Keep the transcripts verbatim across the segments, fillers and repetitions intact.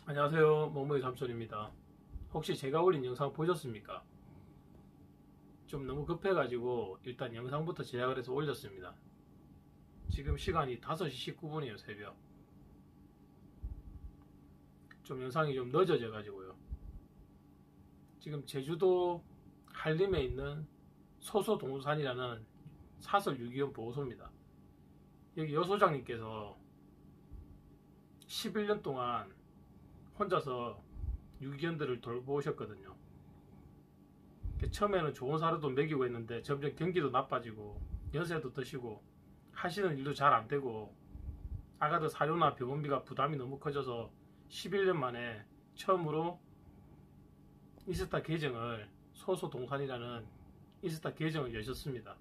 안녕하세요, 멍멍이 삼촌입니다. 혹시 제가 올린 영상 보셨습니까? 좀 너무 급해가지고 일단 영상부터 제작을 해서 올렸습니다. 지금 시간이 다섯 시 십구 분이에요, 새벽. 좀 영상이 좀 늦어져 가지고요. 지금 제주도 한림에 있는 소소동산이라는 사설 유기견 보호소입니다. 여기 여소장님께서 십일 년 동안 혼자서 유기견들을 돌보셨거든요. 처음에는 좋은 사료도 먹이고 했는데 점점 경기도 나빠지고 연세도 드시고 하시는 일도 잘 안 되고 아가들 사료나 병원비가 부담이 너무 커져서 십일 년 만에 처음으로 인스타 계정을 소소동산이라는 인스타 계정을 여셨습니다.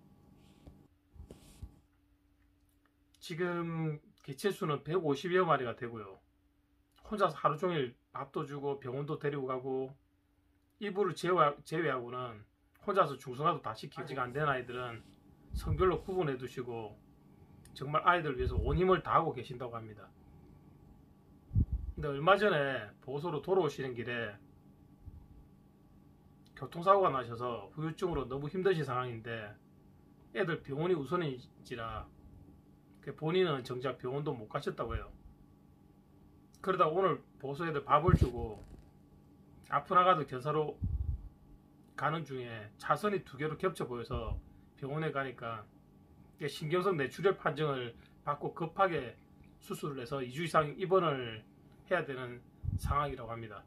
지금 개체수는 백오십여 마리가 되고요. 혼자서 하루 종일 밥도 주고 병원도 데리고 가고 이불을 제외하고는 혼자서 중성화도 다 시키고 아직 안 된 아이들은 성별로 구분해 두시고 정말 아이들을 위해서 온 힘을 다하고 계신다고 합니다. 근데 얼마 전에 보호소로 돌아오시는 길에 교통사고가 나셔서 후유증으로 너무 힘드신 상황인데 애들 병원이 우선인지라 본인은 정작 병원도 못 가셨다고 해요. 그러다 오늘 보호소 애들 밥을 주고 아픈 아가들 견사로 가는 중에 차선이 두 개로 겹쳐 보여서 병원에 가니까 신경성 뇌출혈 판정을 받고 급하게 수술을 해서 이 주 이상 입원을 해야 되는 상황이라고 합니다.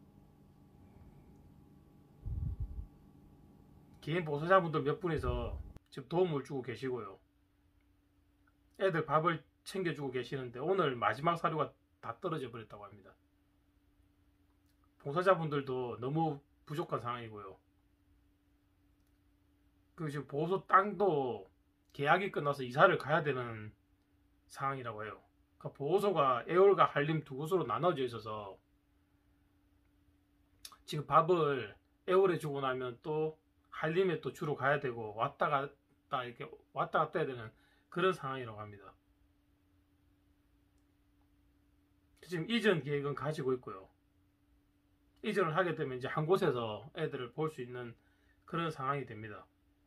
개인 보호자분들 몇 분이서 지금 도움을 주고 계시고요. 애들 밥을 챙겨주고 계시는데 오늘 마지막 사료가 다 떨어져 버렸다고 합니다. 봉사자분들도 너무 부족한 상황이고요. 그 지금 보호소 땅도 계약이 끝나서 이사를 가야 되는 상황이라고 해요. 그러니까 보호소가 애월과 한림 두 곳으로 나눠져 있어서 지금 밥을 애월에 주고 나면 또 한림에 또 주로 가야 되고 왔다 갔다 이렇게 왔다 갔다 해야 되는 그런 상황이라고 합니다. 지금 이전 계획은 가지고 있고요. 이전을 하게 되면 이제 한 곳에서 애들을 볼 수 있는 그런 상황이 됩니다.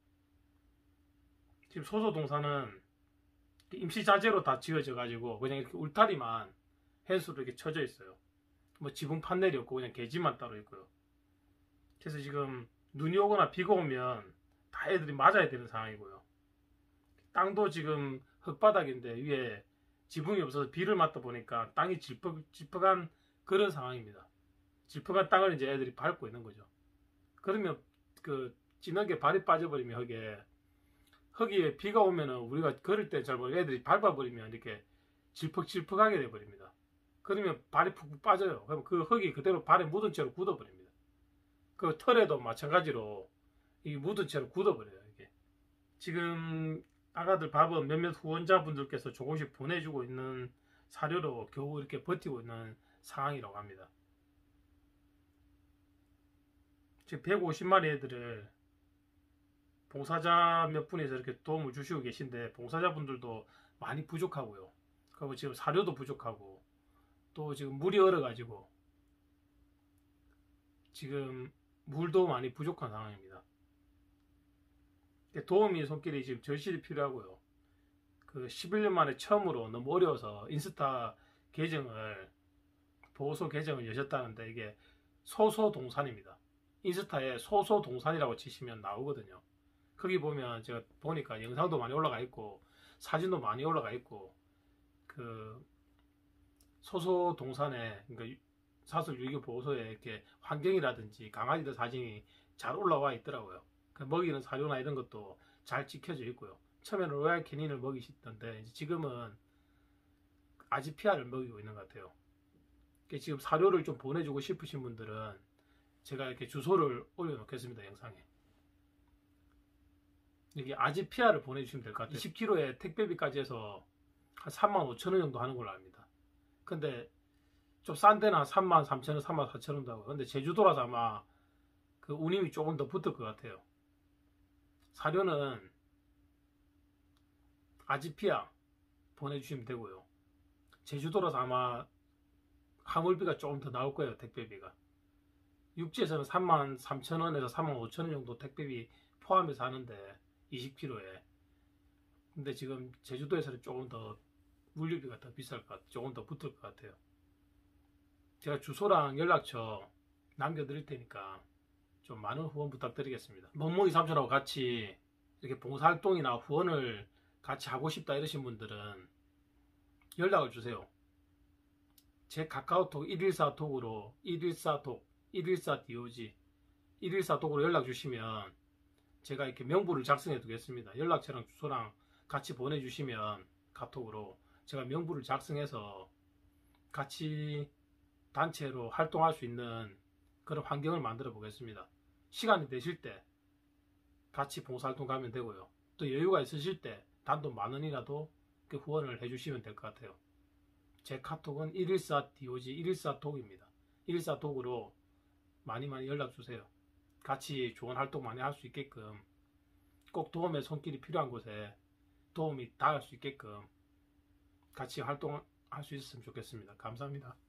지금 소소동산은 임시자재로 다 지어져 가지고 그냥 이렇게 울타리만 펜스로 이렇게 쳐져 있어요. 뭐 지붕 판넬이 없고 그냥 계집만 따로 있고요. 그래서 지금 눈이 오거나 비가 오면 다 애들이 맞아야 되는 상황이고요. 땅도 지금 흙바닥인데 위에 지붕이 없어서 비를 맞다 보니까 땅이 질퍽, 질퍽한 그런 상황입니다. 질퍽한 땅을 이제 애들이 밟고 있는 거죠. 그러면 그 진하게 발이 빠져버리면 흙에 흙이 비가 오면은 우리가 걸을 때 잘 모르게 애들이 밟아버리면 이렇게 질퍽질퍽하게 돼버립니다. 그러면 발이 푹푹 빠져요. 그럼 그 흙이 그대로 발에 묻은 채로 굳어버립니다. 그 털에도 마찬가지로 이 묻은 채로 굳어버려요. 이게 지금 아가들 밥은 몇몇 후원자분들께서 조금씩 보내주고 있는 사료로 겨우 이렇게 버티고 있는 상황이라고 합니다. 지금 백오십 마리 애들을 봉사자 몇 분이서 이렇게 도움을 주시고 계신데 봉사자분들도 많이 부족하고요. 그리고 지금 사료도 부족하고 또 지금 물이 얼어가지고 지금 물도 많이 부족한 상황입니다. 도움이 손길이 지금 절실히 필요하고요. 그 십일 년 만에 처음으로 너무 어려워서 인스타 계정을 보호소 계정을 여셨다는데 이게 소소동산입니다. 인스타에 소소동산이라고 치시면 나오거든요. 거기 보면 제가 보니까 영상도 많이 올라가 있고 사진도 많이 올라가 있고 그 소소동산에 그러니까 사설 유기견 보호소에 이렇게 환경이라든지 강아지들 사진이 잘 올라와 있더라고요. 그 먹이는 사료나 이런 것도 잘 지켜져 있고요. 처음에는 로얄 캐닌을 먹이시던데 이제 지금은 아지피아를 먹이고 있는 것 같아요. 지금 사료를 좀 보내주고 싶으신 분들은 제가 이렇게 주소를 올려놓겠습니다. 영상에. 여기 아지피아를 보내주시면 될 것 같아요. 이십 킬로그램에 택배비까지 해서 한 삼만 오천 원 정도 하는 걸로 압니다. 근데 좀 싼 데는 한 삼만 삼천 원, 삼만 사천 원도 하고. 근데 제주도라서 아마 그 운임이 조금 더 붙을 것 같아요. 사료는 아지피아 보내주시면 되고요. 제주도라서 아마 화물비가 조금 더 나올 거예요. 택배비가. 육지에서는 삼만 삼천 원에서 삼만 오천 원 정도 택배비 포함해서 하는데 이십 킬로그램에. 근데 지금 제주도에서는 조금 더 물류비가 더 비쌀 것 같아요. 조금 더 붙을 것 같아요. 제가 주소랑 연락처 남겨드릴 테니까 좀 많은 후원 부탁드리겠습니다. 멍멍이 삼촌하고 같이 이렇게 봉사활동이나 후원을 같이 하고 싶다 이러신 분들은 연락을 주세요. 제 카카오톡 일일사 톡으로 일일사 톡, 일일사 도지, 일일사 톡으로 연락 주시면 제가 이렇게 명부를 작성해 두겠습니다. 연락처랑 주소랑 같이 보내주시면 카톡으로 제가 명부를 작성해서 같이 단체로 활동할 수 있는 그런 환경을 만들어 보겠습니다. 시간이 되실 때 같이 봉사활동 가면 되고요. 또 여유가 있으실 때 단돈 만 원이라도 후원을 해주시면 될 것 같아요. 제 카톡은 일일사 도지, 일일사 톡입니다. 일일사 톡으로 많이 많이 연락 주세요. 같이 좋은 활동 많이 할 수 있게끔, 꼭 도움의 손길이 필요한 곳에 도움이 닿을 수 있게끔 같이 활동할 수 있었으면 좋겠습니다. 감사합니다.